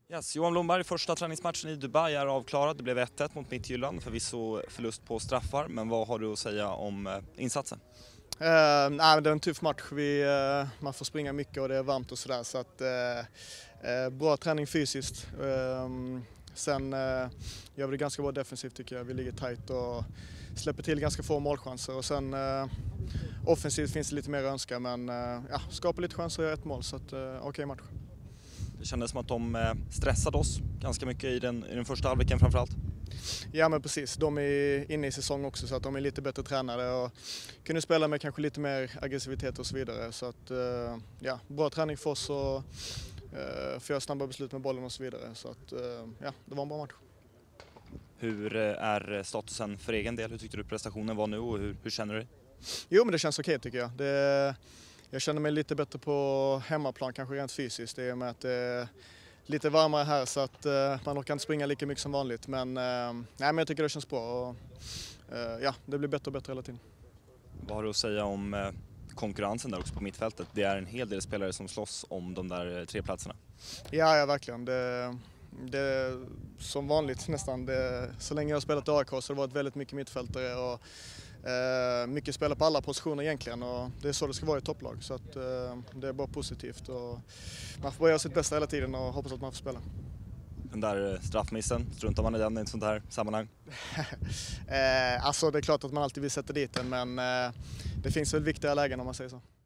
Yes, Johan Blomberg, första träningsmatchen i Dubai är avklarad. Det blev 1-1 mot Midtjylland, förvisso förlust på straffar. Men vad har du att säga om insatsen? Nej, det är en tuff match. Man får springa mycket och det är varmt och sådär. Så att, bra träning fysiskt. Sen gör vi det ganska bra defensivt tycker jag. Vi ligger tajt och släpper till ganska få målchanser. Och sen offensivt finns det lite mer att önska, men skapar lite chanser och gör ett mål. Så att, okej match. Det kändes som att de stressade oss ganska mycket i den första halvleken framförallt. Ja men precis, de är inne i säsong också så att de är lite bättre tränade och kunde spela med kanske lite mer aggressivitet och så vidare. Så att bra träning för oss och få göra snabba beslut med bollen och så vidare. Så att det var en bra match. Hur är statusen för egen del? Hur tyckte du prestationen var nu och hur känner du dig? Jo men det känns okej tycker jag. Jag känner mig lite bättre på hemmaplan, kanske rent fysiskt. Det är med att det är lite varmare här så att man orkar inte springa lika mycket som vanligt. Men jag tycker det känns bra och det blir bättre och bättre hela tiden. Vad har du att säga om konkurrensen där också på mittfältet? Det är en hel del spelare som slåss om de där 3 platserna. Ja verkligen. Det är som vanligt nästan. Så länge jag har spelat i AIK så har det varit väldigt mycket mittfältare och mycket spelare på alla positioner egentligen. Och det är så det ska vara i topplag. Så att, det är bara positivt. Och man får bara göra sitt bästa hela tiden och hoppas att man får spela. Den där straffmissen, struntar man i den i ett sånt här sammanhang? Alltså det är klart att man alltid vill sätta dit den, men det finns väl viktiga lägen om man säger så.